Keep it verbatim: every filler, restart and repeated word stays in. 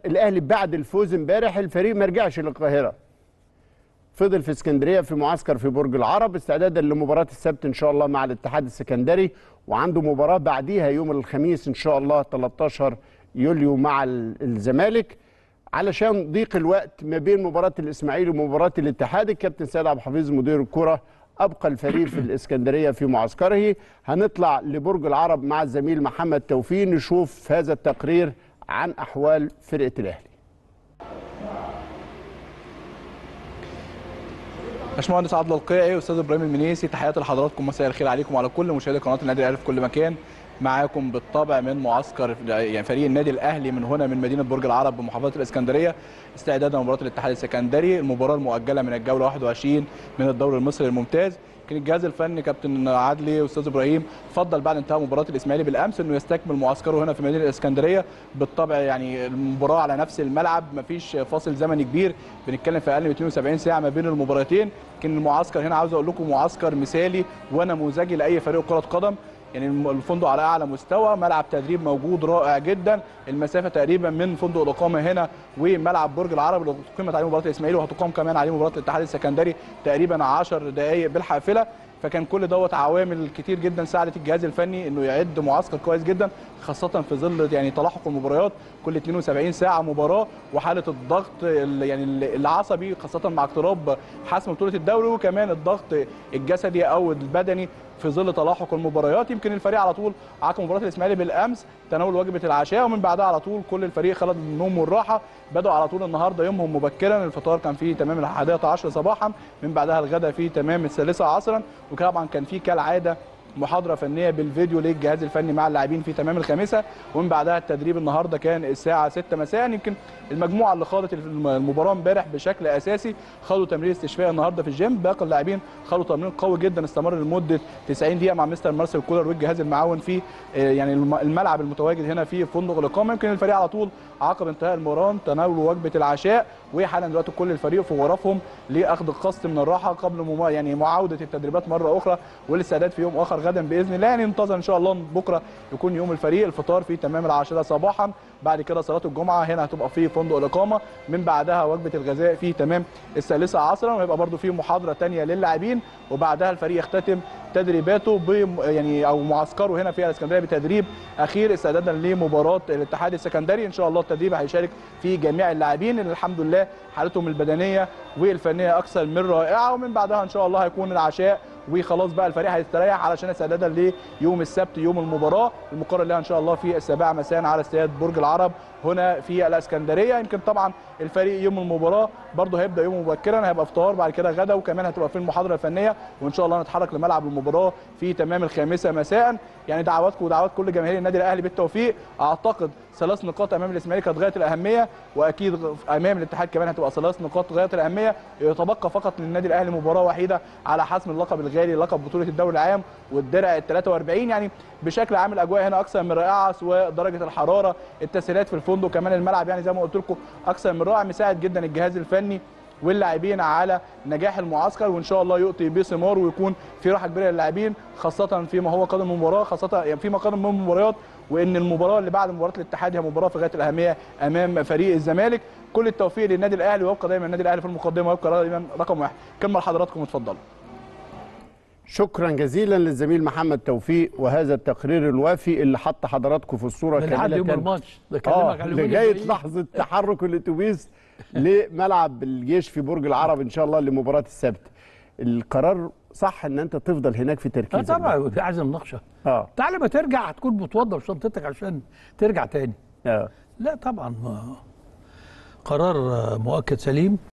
الاهلي بعد الفوز امبارح الفريق ما رجعش للقاهره، فضل في اسكندريه في معسكر في برج العرب استعدادا لمباراه السبت ان شاء الله مع الاتحاد السكندري، وعنده مباراه بعديها يوم الخميس ان شاء الله ثلاثة عشر يوليو مع الزمالك. علشان ضيق الوقت ما بين مباراه الاسماعيلي ومباراه الاتحاد، الكابتن سيد عبد الحفيظ مدير الكره ابقى الفريق في الاسكندريه في معسكره. هنطلع لبرج العرب مع الزميل محمد توفيق نشوف هذا التقرير عن احوال فرقه الاهلي. باشمهندس عادل القيعي، استاذ ابراهيم المنيسي، تحياتي لحضراتكم، مساء الخير عليكم وعلى كل مشاهدي قناه النادي الاهلي في كل مكان. معاكم بالطبع من معسكر يعني فريق النادي الاهلي من هنا من مدينه برج العرب بمحافظه الاسكندريه استعدادا لمباراه الاتحاد السكندري، المباراه المؤجله من الجوله واحد وعشرين من الدوري المصري الممتاز. كان الجهاز الفني كابتن عدلي واستاذ ابراهيم فضل بعد انتهاء مباراه الاسماعيلي بالامس انه يستكمل معسكره هنا في مدينه الاسكندريه. بالطبع يعني المباراه على نفس الملعب، مفيش فاصل زمني كبير، بنتكلم في اقل من اثنين وسبعين ساعه ما بين المباراتين. لكن المعسكر هنا عاوز اقول لكم معسكر مثالي ونموذجي لاي فريق كره قدم. يعني الفندق على اعلى مستوى، ملعب تدريب موجود رائع جدا، المسافه تقريبا من فندق الاقامه هنا وملعب برج العرب اللي قيمت عليه مباراه الاسماعيلي وهتقام كمان عليه مباراه الاتحاد السكندري تقريبا عشر دقائق بالحافله. فكان كل دوت عوامل كتير جدا ساعدت الجهاز الفني انه يعد معسكر كويس جدا، خاصه في ظل يعني تلاحق المباريات كل اثنين وسبعين ساعه مباراه، وحاله الضغط يعني العصبي خاصه مع اقتراب حسم بطوله الدوري، وكمان الضغط الجسدي او البدني في ظل تلاحق المباريات. يمكن الفريق على طول عقب مباراه الاسماعيلي بالامس تناول وجبه العشاء، ومن بعدها على طول كل الفريق خلد من النوم والراحه، بدأوا على طول النهارده يومهم مبكرا. الفطار كان فيه تمام الحادية عشر صباحا، من بعدها الغداء فيه تمام الثالثة عصرا، وطبعا كان فيه كالعاده محاضره فنيه بالفيديو للجهاز الفني مع اللاعبين في تمام الخامسه، ومن بعدها التدريب النهارده كان الساعه ستة مساء. يمكن المجموعه اللي خاضت المباراه امبارح بشكل اساسي خدوا تمرين استشفاء النهارده في الجيم، باقي اللاعبين خدوا تمرين قوي جدا استمر لمده تسعين دقيقه مع مستر مارسيل كولر والجهاز المعاون في يعني الملعب المتواجد هنا في فندق الاقامه. يمكن الفريق على طول عقب انتهاء المباراه تناولوا وجبه العشاء، وحالا دلوقتي كل الفريق في غرفهم لاخذ القسط من الراحه قبل يعني معاوده التدريبات مره اخرى والاستعداد في يوم اخر غدا باذن الله. يعني ننتظر ان شاء الله بكره يكون يوم الفريق، الفطار في تمام العاشره صباحا، بعد كده صلاه الجمعه هنا هتبقى في فندق الاقامه، من بعدها وجبه الغذاء في تمام الثالثه عصرا، وهيبقى برده في محاضره ثانيه للاعبين، وبعدها الفريق يختتم تدريباته ب يعني او معسكره هنا في الاسكندريه بتدريب اخير استعدادا لمباراه الاتحاد السكندري. ان شاء الله التدريب هيشارك في جميع اللاعبين اللي الحمد لله حالتهم البدنيه والفنيه اكثر من رائعه، ومن بعدها ان شاء الله هيكون العشاء وخلاص بقى الفريق هيستريح علشان استعدادا ليوم السبت يوم المباراه المقرر لها ان شاء الله في السابعه مساء على استاد برج العرب هنا في الاسكندريه. يمكن طبعا الفريق يوم المباراه برده هيبدا يوم مبكرا، هيبقى فطار بعد كده غدا، وكمان هتبقى في المحاضره الفنيه، وان شاء الله نتحرك لملعب المباراه في تمام الخامسه مساء. يعني دعواتكم ودعوات كل جماهير النادي الاهلي بالتوفيق. اعتقد ثلاث نقاط امام الاسماعيلي كانت غايه الاهميه، واكيد امام الاتحاد كمان هتبقى ثلاث نقاط غايه الاهميه. يتبقى فقط للنادي الاهلي مباراه وحيده على حسم اللقب الغالي، لقب بطوله الدوري العام والدرع ال ثلاثة وأربعين. يعني بشكل عام الاجواء هنا اكثر من رائعه، سواء درجه الحراره، التسهيلات في الفندق، كمان الملعب يعني زي ما قلت لكم اكثر من رائع، مساعد جدا الجهاز الفني واللاعبين على نجاح المعسكر، وان شاء الله يؤتي بثمار ويكون في راحه كبيره للاعبين، خاصه فيما هو قادم من المباراه، خاصه يعني فيما قادم من المباريات، وان المباراه اللي بعد مباراه الاتحاد هي مباراه في غايه الاهميه امام فريق الزمالك. كل التوفيق للنادي الاهلي، ويبقى دايما النادي الاهلي في المقدمه، ويبقى دايما رقم واحد. كلمه لحضراتكم اتفضلوا. شكرا جزيلا للزميل محمد توفيق، وهذا التقرير الوافي اللي حط حضراتكم في الصوره كامله لحد يوم الماتش ده كلمك على لغايه لحظه تحرك الاتوبيس لملعب الجيش في برج العرب ان شاء الله لمباراه السبت. القرار صح ان انت تفضل هناك في تركيز. اه طبعا في اعظم مناقشه. اه تعالى ما ترجع هتكون متوضى بشنطتك عشان ترجع تاني. اه لا طبعا قرار مؤكد سليم.